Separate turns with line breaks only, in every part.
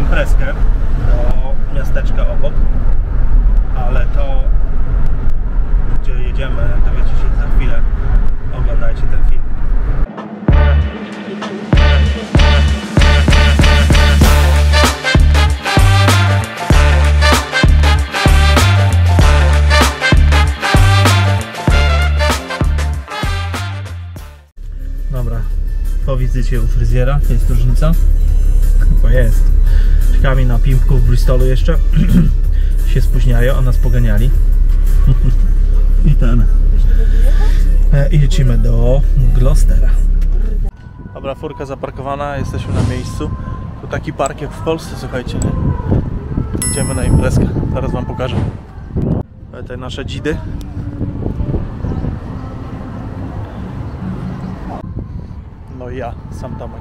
imprezkę do miasteczka obok, ale to, gdzie jedziemy, dowiecie się za chwilę. Oglądajcie ten film. Dobra, po wizycie u fryzjera, to jest różnica? Chyba jest. Czekamy na pimpków w Bristolu jeszcze. Się spóźniają, a nas poganiali. I ten. I lecimy do Gloucestera. Dobra, furka zaparkowana, jesteśmy na miejscu. Tu taki park jak w Polsce, słuchajcie, nie? Idziemy na imprezkę, zaraz wam pokażę. Te nasze dzidy. No i ja, sam Tomek.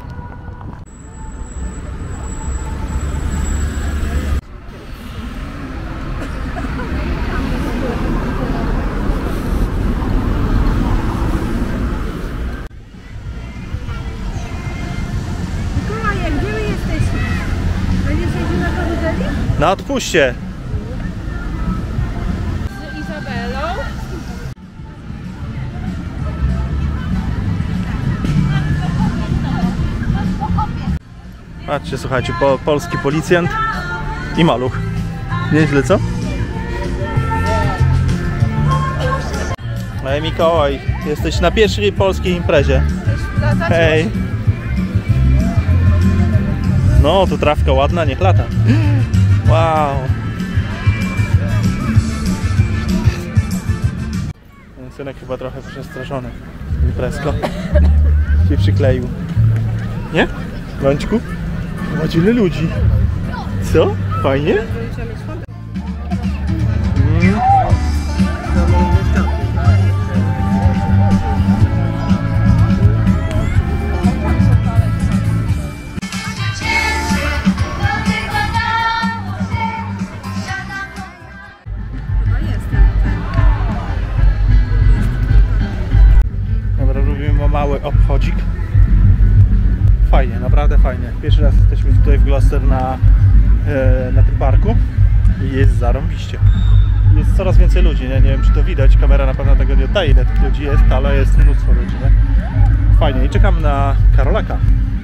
Mikołaj, gdzie my jesteśmy? Będziesz jeździł na karuzeli?
No odpuśćcie!
Z Izabelą.
Patrzcie, słuchajcie, polski policjant i maluch. Nieźle, co? Hej Mikołaj, jesteś na pierwszej polskiej imprezie. Hej! No, tu trawka ładna, niech lata. Wow! Synek chyba trochę przestraszony. Imprezko. Się przykleił. Nie? Lączku? Macie ile ludzi? Co? Fajnie? Dobra, robimy mały obchodzik. Fajnie, naprawdę fajnie. Pierwszy raz jesteśmy tutaj w Gloucester na tym parku i jest zarąbiście. Jest coraz więcej ludzi, nie wiem czy to widać, kamera na pewno tego nie oddaje, ile tych ludzi jest, ale jest mnóstwo ludzi, nie? Fajnie i czekamy na Karolaka.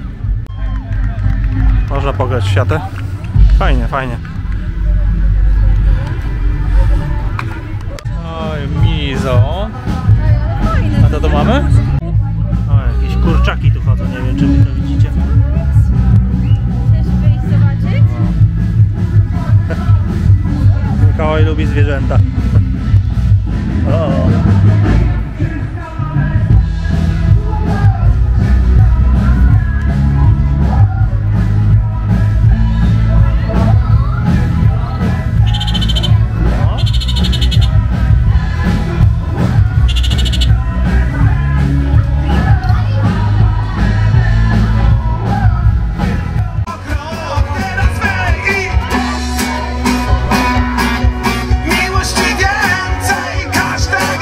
Można pograć w siatę. Fajnie, fajnie. Oj, mizo. A to mamy? O, jakieś kurczaki tu chodzą, nie wiem czy wy to widzicie.
Chcesz wyjść zobaczyć?
Mikołaj lubi zwierzęta. O.
Miłości więcej każdego.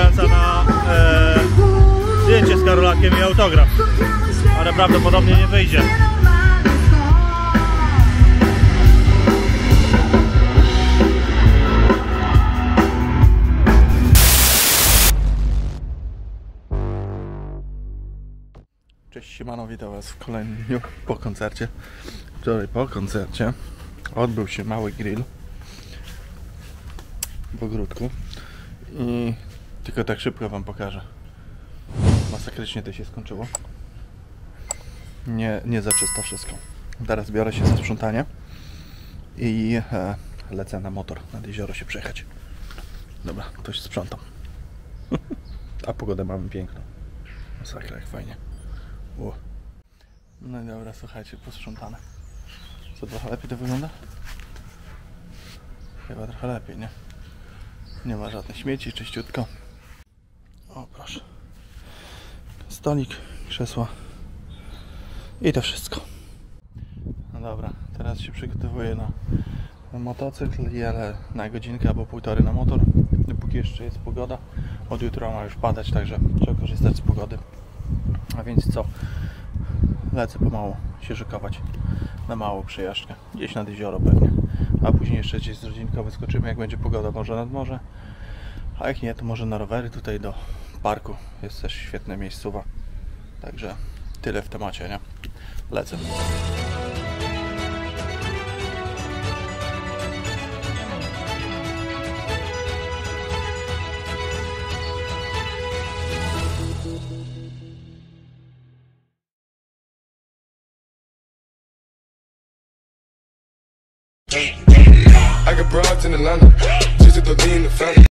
czekająca na zdjęcie z Karolakiem i autograf, ale prawdopodobnie nie wyjdzie. Cześć, siemano, witam was w kolejnym dniu po koncercie. Wczoraj po koncercie odbył się mały grill w ogródku i tylko tak szybko wam pokażę. Masakrycznie to się skończyło. Nie za czysto wszystko. Teraz biorę się za sprzątanie i lecę na motor nad jezioro się przejechać. Dobra, to się sprzątam. A pogodę mamy piękną. Masakra, jak fajnie. No i dobra, słuchajcie, posprzątane. Co, trochę lepiej to wygląda? Chyba trochę lepiej, nie? Nie ma żadnych śmieci, czyściutko. O, proszę. Stolik, krzesła i to wszystko. No dobra, teraz się przygotowuję na motocykl, jadę na godzinkę albo półtorej na motor, dopóki jeszcze jest pogoda. Od jutra ma już padać, także trzeba korzystać z pogody. A więc co? Lecę pomału się szykować na małą przejażdżkę, gdzieś nad jezioro pewnie, a później jeszcze gdzieś z rodzinką wyskoczymy, jak będzie pogoda, może nad morze, a jak nie, to może na rowery tutaj do parku, jest też świetna miejscowa, także tyle w temacie, nie? Lecę.
I got broads in Atlanta, just to lean the family.